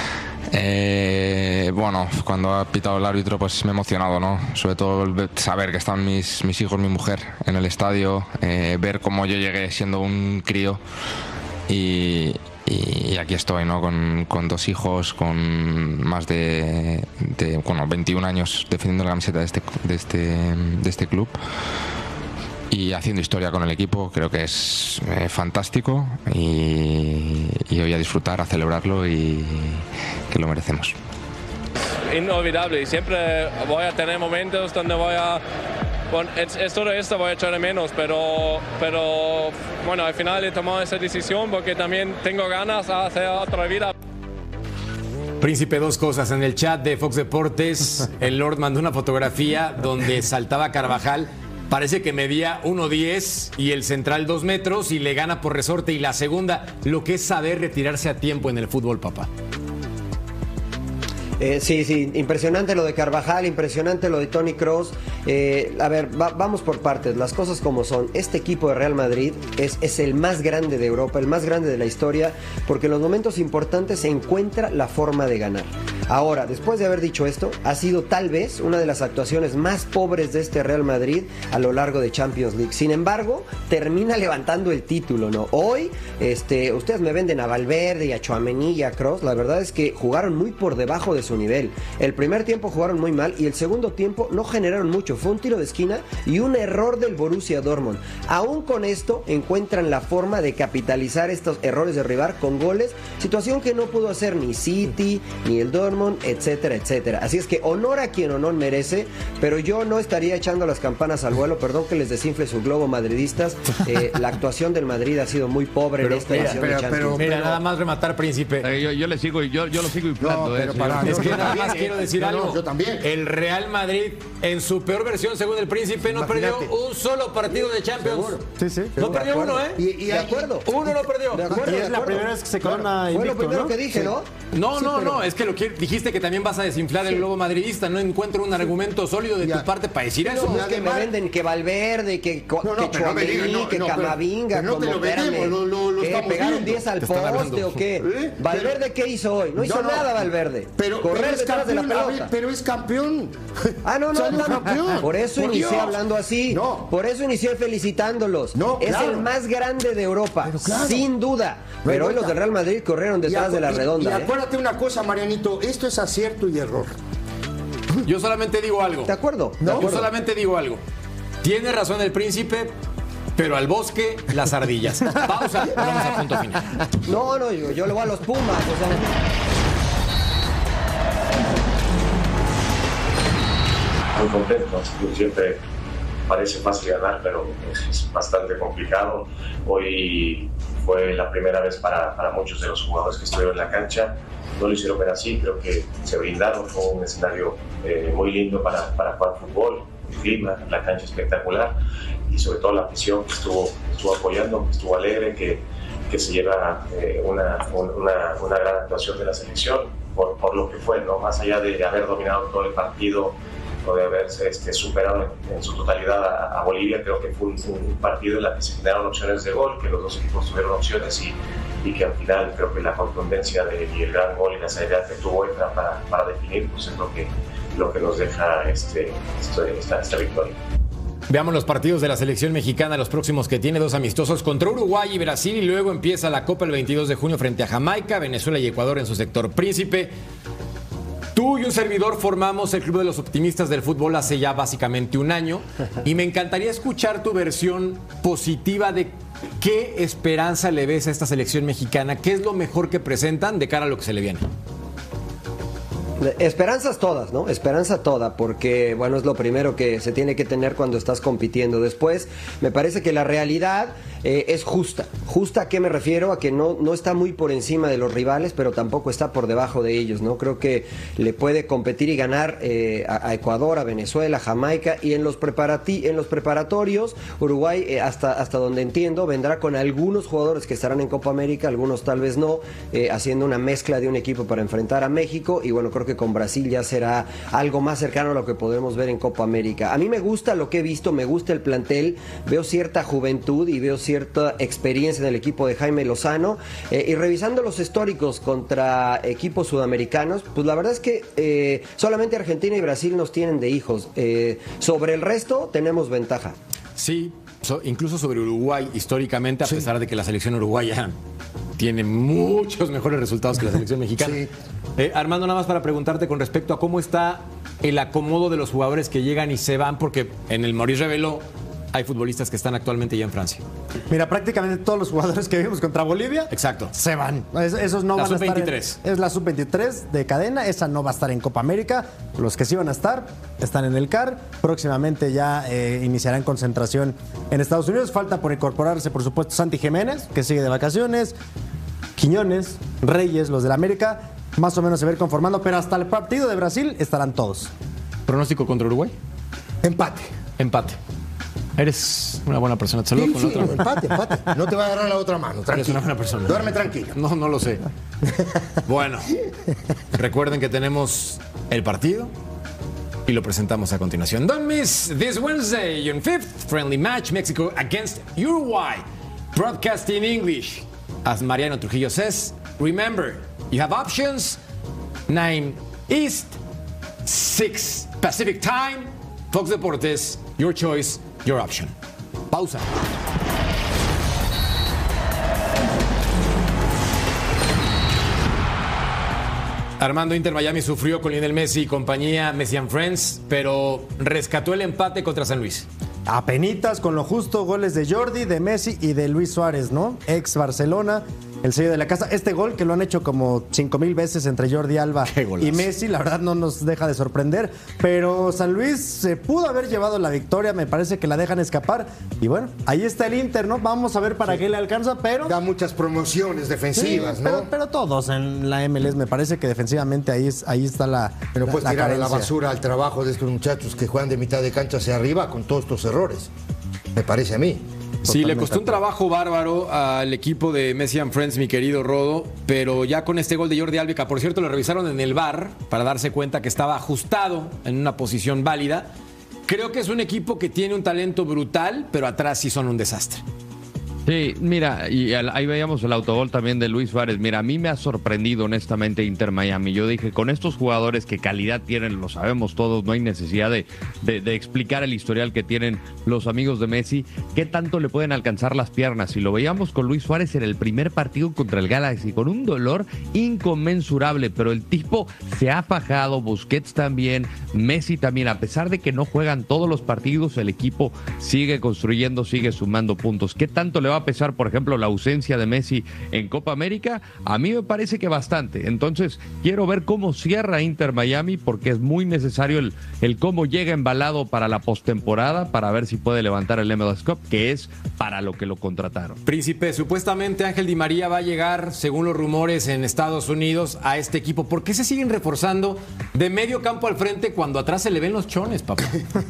Bueno, cuando ha pitado el árbitro pues me he emocionado, ¿no? Sobre todo saber que estaban mis hijos, mi mujer en el estadio, ver cómo yo llegué siendo un crío y aquí estoy, ¿no? Con 2 hijos, con más de 21 años defendiendo la camiseta de este club y haciendo historia con el equipo. Creo que es fantástico y hoy a disfrutar, a celebrarlo y que lo merecemos. Inolvidable, siempre voy a tener momentos donde voy a... Bueno, es todo esto, voy a echar de menos, pero bueno, al final he tomado esa decisión porque también tengo ganas de hacer otra vida. Príncipe, 2 cosas. En el chat de Fox Deportes, el Lord mandó una fotografía donde saltaba Carvajal. Parece que medía 1.10 y el central 2 metros y le gana por resorte. Y la segunda, lo que es saber retirarse a tiempo en el fútbol, papá. Sí, impresionante lo de Carvajal, impresionante lo de Toni Kroos. A ver, vamos por partes, las cosas como son. Este equipo de Real Madrid es el más grande de Europa, el más grande de la historia, porque en los momentos importantes se encuentra la forma de ganar. Ahora, después de haber dicho esto, ha sido tal vez una de las actuaciones más pobres de este Real Madrid a lo largo de Champions League. Sin embargo, termina levantando el título, ¿no? Hoy, ustedes me venden a Valverde y a Tchouaméni y a Kroos. La verdad es que jugaron muy por debajo de su nivel. El primer tiempo jugaron muy mal y el segundo tiempo no generaron mucho. Fue un tiro de esquina y un error del Borussia Dortmund. Aún con esto encuentran la forma de capitalizar estos errores de rival con goles, situación que no pudo hacer ni City, ni el Dortmund, etcétera, etcétera. Así es que honor a quien honor merece, pero yo no estaría echando las campanas al vuelo. Perdón que les desinfle su globo, madridistas. La actuación del Madrid ha sido muy pobre en esta edición de Champions. Mira, nada más rematar, Príncipe. Yo lo sigo inflando. Es que nada más quiero decir algo. Yo también. El Real Madrid, en su peor versión, según el Príncipe, no perdió un solo partido de Champions. Sí. No perdió uno, ¿eh? De acuerdo. Uno no perdió. De acuerdo, Y de es la acuerdo. primera vez que se corona Fue invicto, lo primero ¿no? que dije, ¿no? No, es que dijiste que también vas a desinflar el globo madridista. No encuentro un argumento sólido de tu parte para decir eso. Es que me venden que Valverde, que Tchouaméni, que Camavinga, no te lo vendemos, lo estamos pegaron viendo. 10 al poste o qué. ¿Valverde qué hizo hoy? No hizo nada Valverde. Correr detrás de la pelota. Pero es campeón. No. Campeón. Por eso inicié hablando así. No. Por eso inicié felicitándolos. No, es claro. el más grande de Europa, Claro. sin duda. Pero hoy los del Real Madrid corrieron detrás de la redonda. Y acuérdate una cosa, Marianito, esto es acierto y error. Yo solamente digo algo. ¿De acuerdo? Yo solamente digo algo. Tiene razón el Príncipe, pero al bosque las ardillas. Pausa, vamos a punto final. No, yo le voy a los Pumas. Muy contento, siempre parece fácil ganar, pero es bastante complicado. Hoy fue la primera vez para muchos de los jugadores que estuvieron en la cancha. No lo hicieron ver así, creo que se brindaron, fue un escenario muy lindo para jugar fútbol, el clima, la cancha espectacular y sobre todo la afición que estuvo apoyando, que estuvo alegre, que se lleva una gran actuación de la selección por lo que fue, ¿no? Más allá de haber dominado todo el partido o de haber superado en su totalidad a Bolivia. Creo que fue un partido en el que se generaron opciones de gol, que los dos equipos tuvieron opciones y que al final creo que la contundencia y el gran gol y la seriedad que tuvo Efra para definir, pues es lo que nos deja esta victoria. Veamos los partidos de la selección mexicana, los próximos que tiene, 2 amistosos contra Uruguay y Brasil, y luego empieza la Copa el 22 de junio frente a Jamaica, Venezuela y Ecuador en su sector. Príncipe, tú y un servidor formamos el Club de los Optimistas del Fútbol hace ya básicamente un año, y me encantaría escuchar tu versión positiva de qué esperanza le ves a esta selección mexicana, qué es lo mejor que presentan de cara a lo que se le viene. Esperanzas todas, ¿no? Esperanza toda, porque, bueno, es lo primero que se tiene que tener cuando estás compitiendo. Después, me parece que la realidad es justa. ¿Justa a qué me refiero? A que no está muy por encima de los rivales, pero tampoco está por debajo de ellos, ¿no? Creo que le puede competir y ganar a Ecuador, a Venezuela, a Jamaica, y en los preparatorios, Uruguay, hasta donde entiendo, vendrá con algunos jugadores que estarán en Copa América, algunos tal vez no, haciendo una mezcla de un equipo para enfrentar a México, y bueno, creo que que con Brasil ya será algo más cercano a lo que podremos ver en Copa América. A mí me gusta lo que he visto, me gusta el plantel, veo cierta juventud y veo cierta experiencia en el equipo de Jaime Lozano, y revisando los históricos contra equipos sudamericanos, pues la verdad es que solamente Argentina y Brasil nos tienen de hijos. Sobre el resto tenemos ventaja. Sí, incluso sobre Uruguay históricamente, a pesar de que la selección uruguaya tiene muchos mejores resultados que la selección mexicana. Sí. Armando, nada más para preguntarte con respecto a cómo está el acomodo de los jugadores que llegan y se van, porque en el Maurice reveló hay futbolistas que están actualmente ya en Francia. Mira, prácticamente todos los jugadores que vimos contra Bolivia se van. Esos no van a estar. Es la sub-23 de cadena, esa no va a estar en Copa América. Los que sí van a estar están en el CAR. Próximamente ya iniciarán concentración en Estados Unidos. Falta por incorporarse, por supuesto, Santi Jiménez, que sigue de vacaciones, Quiñones, Reyes, los del América. Más o menos se va a ir conformando, pero hasta el partido de Brasil estarán todos. ¿Pronóstico contra Uruguay? Empate. Eres una buena persona. Te saludo con la otra. Empate. No te va a agarrar la otra mano. Tranquilo. Eres una buena persona. Duerme tranquilo. No lo sé. Bueno, recuerden que tenemos el partido y lo presentamos a continuación. Don't miss this Wednesday, June 5th, friendly match, Mexico against Uruguay. Broadcast in English. As Mariano Trujillo says, remember, you have options. 9 East, 6 Pacific Time. Fox Deportes, your choice, your option. Pausa. Armando, Inter Miami sufrió con Lionel Messi y compañía, Messi and Friends, pero rescató el empate contra San Luis. Apenitas, con lo justo, goles de Jordi, de Messi y de Luis Suárez, ¿no? Ex Barcelona, el sello de la casa. Este gol que lo han hecho como 5,000 veces entre Jordi Alba y Messi, la verdad no nos deja de sorprender. Pero San Luis se pudo haber llevado la victoria, me parece que la dejan escapar. Y bueno, ahí está el Inter, ¿no? Vamos a ver para qué le alcanza, pero... Da muchas promociones defensivas, sí, ¿no? Pero todos en la MLS, me parece que defensivamente ahí está la Pero puedes tirar carencia. a la basura al trabajo de estos muchachos que juegan de mitad de cancha hacia arriba con todos estos errores. Me parece a mí. Sí, le costó un trabajo bárbaro al equipo de Messi and Friends, mi querido Rodo, pero ya con este gol de Jordi Alba, por cierto lo revisaron en el VAR para darse cuenta que estaba ajustado en una posición válida. Creo que es un equipo que tiene un talento brutal, pero atrás sí son un desastre. Sí, mira, y ahí veíamos el autogol también de Luis Suárez. Mira, a mí me ha sorprendido honestamente Inter Miami. Yo dije, con estos jugadores que calidad tienen, lo sabemos todos, no hay necesidad de explicar el historial que tienen los amigos de Messi, qué tanto le pueden alcanzar las piernas. Y lo veíamos con Luis Suárez en el primer partido contra el Galaxy, con un dolor inconmensurable, pero el tipo se ha fajado, Busquets también, Messi también, a pesar de que no juegan todos los partidos, el equipo sigue construyendo, sigue sumando puntos. ¿Qué tanto le va a pesar, por ejemplo, la ausencia de Messi en Copa América? A mí me parece que bastante. Entonces, quiero ver cómo cierra Inter Miami, porque es muy necesario el cómo llega embalado para la postemporada, para ver si puede levantar el MLS Cup, que es para lo que lo contrataron. Príncipe, supuestamente Ángel Di María va a llegar, según los rumores en Estados Unidos, a este equipo. ¿Por qué se siguen reforzando de medio campo al frente cuando atrás se le ven los chones, papá?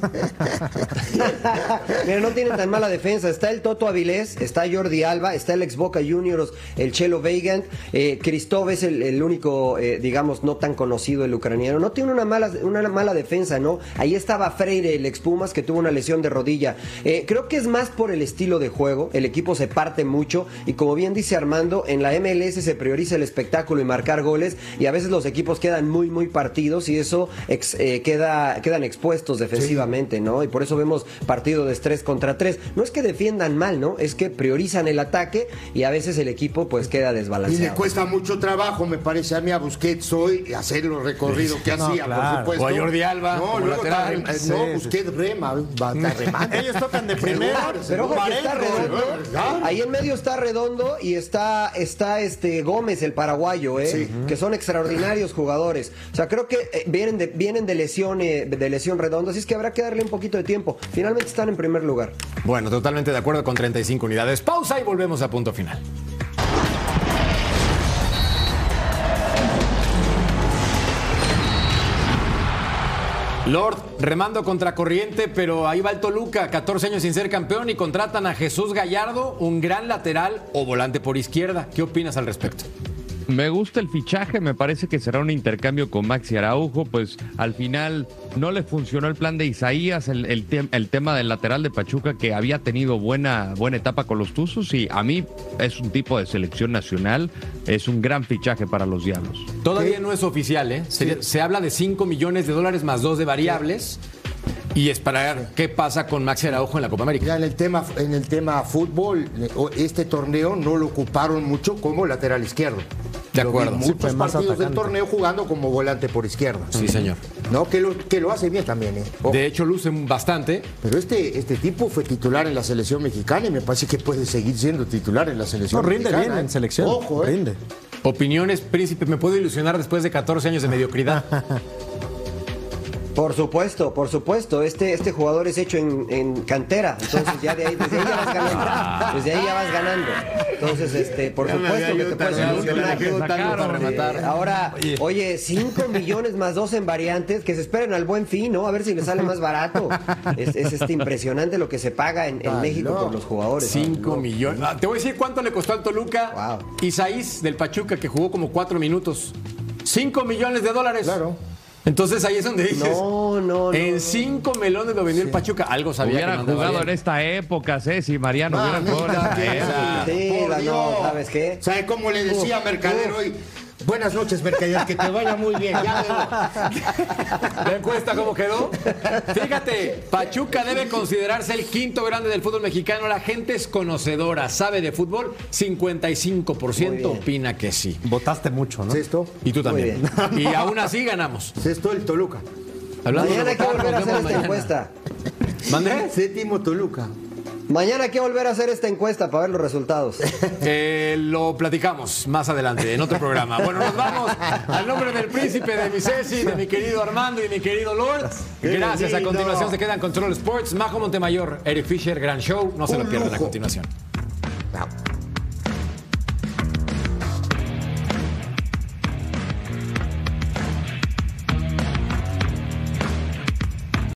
Mira, no tienen tan mala defensa. Está el Toto Avilés, está Jordi Alba, está el ex Boca Juniors, el Chelo Weigand, Kristov es el único, digamos, no tan conocido, el ucraniano. No tiene una mala defensa, ¿no? Ahí estaba Freire, el ex Pumas, que tuvo una lesión de rodilla. Creo que es más por el estilo de juego. El equipo se parte mucho y, como bien dice Armando, en la MLS se prioriza el espectáculo y marcar goles, y a veces los equipos quedan muy partidos y eso quedan expuestos defensivamente, ¿no? Y por eso vemos partido de 3 contra 3. No es que defiendan mal, ¿no? Es que priorizan el ataque y a veces el equipo pues queda desbalanceado. Y le cuesta mucho trabajo, me parece a mí, a Busquets hoy hacer los recorridos que hacía, claro, por supuesto. O a Jordi Alba. No, luego Busquets rema, va remando. Ellos tocan de primera, pero ojo que está redondo. Ahí en medio está Redondo y está Gómez, el paraguayo, que son extraordinarios jugadores. O sea, creo que vienen de lesión Redondo, así es que habrá que darle un poquito de tiempo. Finalmente están en primer lugar. Bueno, totalmente de acuerdo, con 35 unidades. Pausa y volvemos a punto final. Lord, remando contra corriente, pero ahí va el Toluca, 14 años sin ser campeón, y contratan a Jesús Gallardo, un gran lateral o volante por izquierda. ¿Qué opinas al respecto? Me gusta el fichaje, me parece que será un intercambio con Maxi Araujo, pues al final no le funcionó el plan de Isaías, el tema del lateral de Pachuca, que había tenido buena etapa con los Tuzos, y a mí es un tipo de selección nacional, es un gran fichaje para los Diablos. Todavía no es oficial, ¿eh? Se habla de $5 millones más 2 de variables. Y esperar qué pasa con Maxi Araujo en la Copa América. Ya en el tema fútbol, este torneo no lo ocuparon mucho como lateral izquierdo. De acuerdo. Muchos partidos del torneo jugando como volante por izquierda. Sí, señor. No, que lo hace bien también, ¿eh? De hecho, luce bastante. Pero este tipo fue titular en la selección mexicana y me parece que puede seguir siendo titular en la selección rinde mexicana. Bien en selección. Ojo, rinde. Opiniones, Príncipe, ¿me puedo ilusionar después de 14 años de mediocridad? Por supuesto. Este jugador es hecho en cantera. Entonces ya desde ahí ya vas ganando. Desde ahí ya vas ganando. Entonces, por supuesto que te puedes ilusionar. Ahora, oye, 5 millones más 2 en variantes, que se esperen al Buen Fin, ¿no? A ver si le sale más barato. Es impresionante lo que se paga en México por los jugadores. 5 millones. Te voy a decir cuánto le costó al Toluca. Wow. Isaías del Pachuca, que jugó como 4 minutos. $5 millones. Claro. Entonces ahí es donde dices, no. En 5 melones lo vendió el Pachuca. Algo sabía Hubiera que no andaba jugado bien. en esta época, si Mariano hubiera jugado en esta época. Sí, no, ¿sabes qué? ¿Sabe cómo le decía Mercader hoy? Buenas noches, Mercader, que te vaya muy bien. Ya ¿La encuesta cómo quedó? Fíjate, Pachuca debe considerarse el quinto grande del fútbol mexicano. La gente es conocedora, sabe de fútbol. 55% opina que sí. Votaste mucho, ¿no? ¿Sexto? Y tú también. Y aún así ganamos. Sexto el Toluca. Hablando Mañana de hay que votar, volver a nos hacer vemos esta mañana. encuesta. ¿Mande? Séptimo Toluca. Mañana hay que volver a hacer esta encuesta para ver los resultados. Lo platicamos más adelante en otro programa. Bueno, nos vamos al nombre del Príncipe, de mi Ceci, de mi querido Armando y mi querido Lord. Gracias. A continuación se quedan Control Sports, Majo Montemayor, Eric Fisher, gran show. No se lo pierdan a continuación. Chao.